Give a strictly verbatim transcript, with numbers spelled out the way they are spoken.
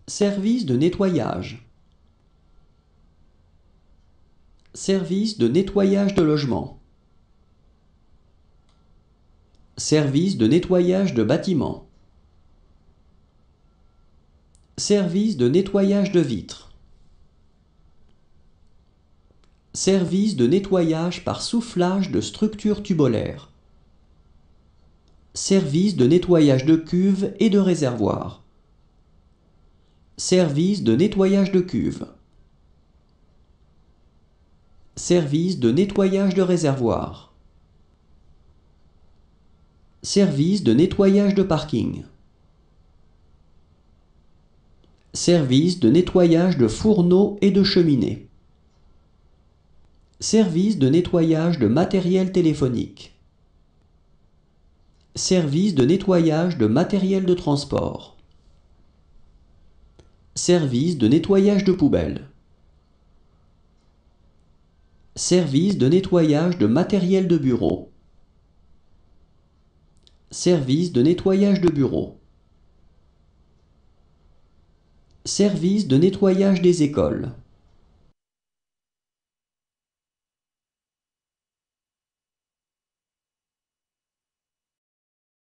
Service de nettoyage. Service de nettoyage de logement. Service de nettoyage de bâtiment. Service de nettoyage de vitres. Service de nettoyage par soufflage de structures tubulaires. Service de nettoyage de cuves et de réservoirs. Service de nettoyage de cuves. Service de nettoyage de réservoirs. Service de nettoyage de parking. Service de nettoyage de fourneaux et de cheminées. Service de nettoyage de matériel téléphonique. Service de nettoyage de matériel de transport. Service de nettoyage de poubelles. Service de nettoyage de matériel de bureau. Service de nettoyage de bureau. Service de nettoyage des écoles.